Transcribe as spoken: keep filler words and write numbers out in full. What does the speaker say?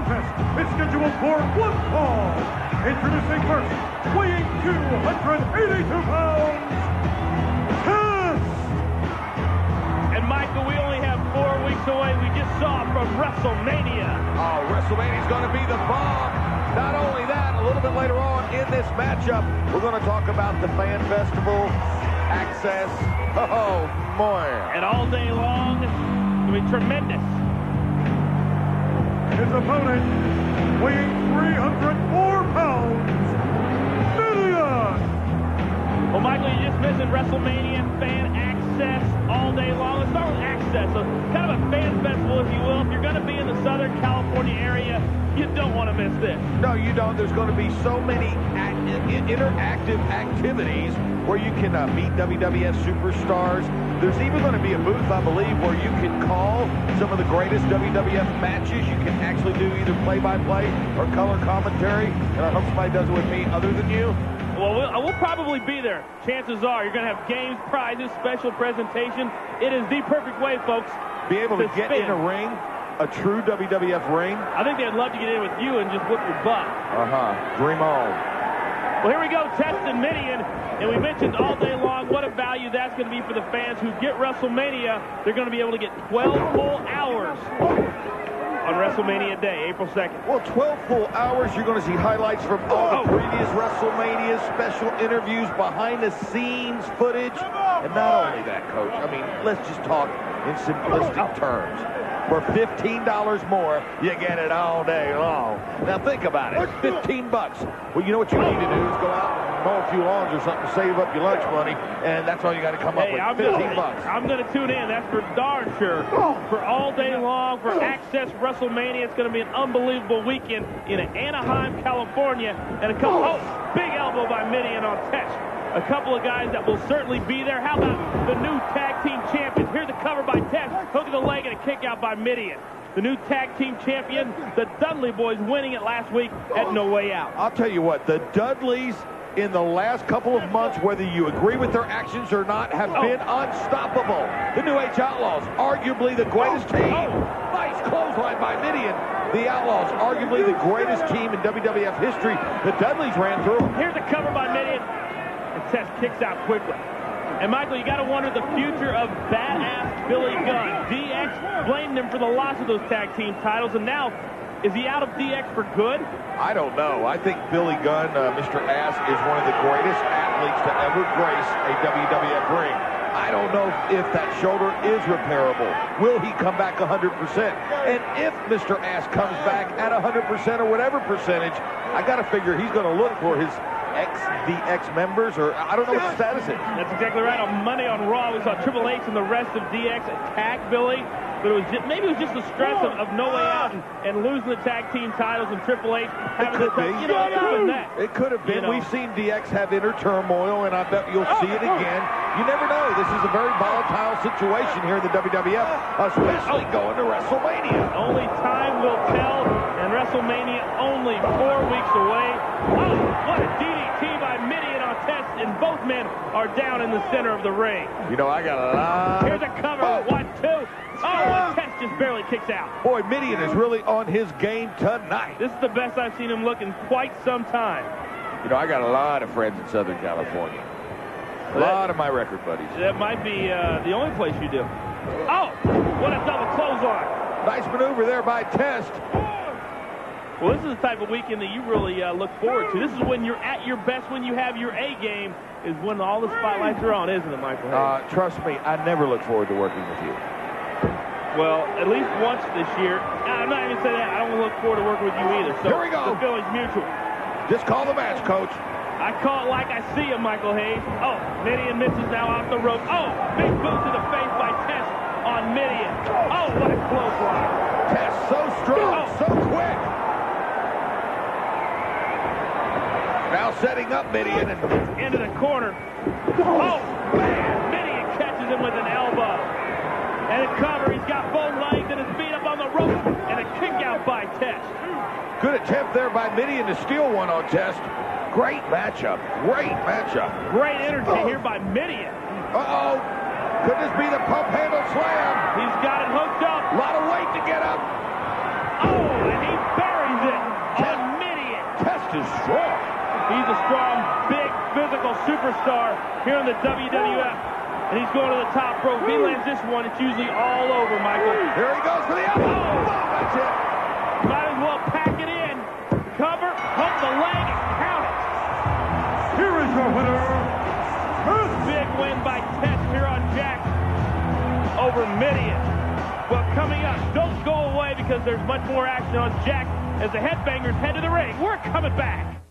contest is scheduled for one fall. Introducing first, weighing two hundred eighty-two pounds, Test! And Michael, we only have four weeks away. We just saw from WrestleMania. Oh, WrestleMania is going to be the bomb. Not only that, a little bit later on in this matchup, we're going to talk about the fan festival, access. Oh, boy. And all day long, it'll be tremendous. His opponent, weighing three hundred four pounds, Mideon! Well, Michael, you just mentioned WrestleMania, fan access all day long. Let's start with access. So, kind of a fan festival, if you will. If you're going to be in the Southern California area, you don't want to miss this. No, you don't. There's going to be so many interactive activities where you can uh, meet W W F superstars. There's even going to be a booth, I believe, where you can call some of the greatest W W F matches. You can actually do either play-by-play or color commentary. And I hope somebody does it with me other than you. Well, we'll, we'll probably be there. Chances are you're going to have games, prizes, special presentation. It is the perfect way, folks. Be able to, to get spin. in a ring, a true W W F ring. I think they'd love to get in with you and just whip your butt. Uh-huh. Dream on. Well, here we go, Test and Mideon. And we mentioned all day long what a value that's going to be for the fans who get WrestleMania. They're going to be able to get twelve full hours on WrestleMania Day, April second. Well, twelve full hours. You're going to see highlights from all the previous WrestleManias, special interviews, behind-the-scenes footage. And not only that, Coach, I mean, let's just talk in simplistic terms. For fifteen dollars more, you get it all day long. Now think about it. fifteen bucks. Well, you know what you need to do is go out and mow a few lawns or something, save up your lunch money, and that's all you got to come hey, up with. I'm fifteen gonna, bucks. I'm going to tune in. That's for darn sure. For all day long, for Access WrestleMania, it's going to be an unbelievable weekend in Anaheim, California. And a couple, oh, big elbow by Mideon on Test. A couple of guys that will certainly be there. How about the new tag team champions? Here's the cover by Test. Hook of the leg and a kick out by Mideon. The new tag team champion, the Dudley Boys, winning it last week at No Way Out. I'll tell you what, the Dudleys in the last couple of months, whether you agree with their actions or not, have oh. been unstoppable. The New Age Outlaws, arguably the greatest team. Oh. Nice clothesline by Mideon. The Outlaws, arguably the greatest team in W W F history. The Dudleys ran through them. Here's the cover by Mideon. And Test kicks out quickly. And, Michael, you got to wonder the future of badass Billy Gunn. D X blamed him for the loss of those tag team titles, and now, is he out of D X for good? I don't know. I think Billy Gunn, uh, Mister Ass, is one of the greatest athletes to ever grace a W W F ring. I don't know if that shoulder is repairable. Will he come back one hundred percent? And if Mister Ass comes back at one hundred percent or whatever percentage, I got to figure he's going to look for his ex-D X members, or I don't know what the status is. That's exactly right. On Monday on Raw, we saw Triple H and the rest of D X attack Billy, but it was just, maybe it was just the stress of, of No Way Out and, and losing the tag team titles and Triple H having it could to, be. you know, it could have been that. It could have been. You know. We've seen D X have inner turmoil, and I bet you'll see it again. You never know. This is a very volatile situation here in the W W F, especially going to WrestleMania. Only time will tell, and WrestleMania only four weeks away. Oh, what a D D T by Mideon on Test, and both men are down in the center of the ring. You know, I got a lot. Here's a cover. Oh. One, two. Oh, and Test just barely kicks out. Boy, Mideon is really on his game tonight. This is the best I've seen him look in quite some time. You know, I got a lot of friends in Southern California. A lot of my record buddies. That might be uh, the only place you do. Oh, what a double clothesline. Nice maneuver there by Test. Well, this is the type of weekend that you really uh, look forward to. This is when you're at your best, when you have your A game, is when all the spotlights are on, isn't it, Michael? Uh, trust me, I never look forward to working with you. Well, at least once this year. I'm not even saying that. I don't look forward to working with you either. So here we go. The feeling's mutual. Just call the match, Coach. I call it like I see him, Michael Hayes. Oh, Mideon misses now off the rope. Oh, big boot to the face by Test on Mideon. Oh, what a clothesline. Test so strong, oh. so quick. Now setting up Mideon. And into the corner. Oh, man. Mideon catches him with an elbow. And a cover. He's got both legs and his feet up on the rope. And a kick out by Test. Good attempt there by Mideon to steal one on Test. Great matchup. Great matchup. Great energy oh. here by Mideon. Uh-oh. Could this be the pump handle slam? He's got it hooked up. A lot of weight to get up. Oh, and he buried is strong. He's a strong, big, physical superstar here in the W W F. And he's going to the top rope. If he lands this one, it's usually all over, Michael. Here he goes for the elbow. Oh, that's it. Might as well pack it in. Cover, hook the leg, and count it. Here is your winner, Big win by Test here on Jakked over Mideon. Well, coming up, don't go away because there's much more action on Jakked as the Headbangers head to the ring. We're coming back.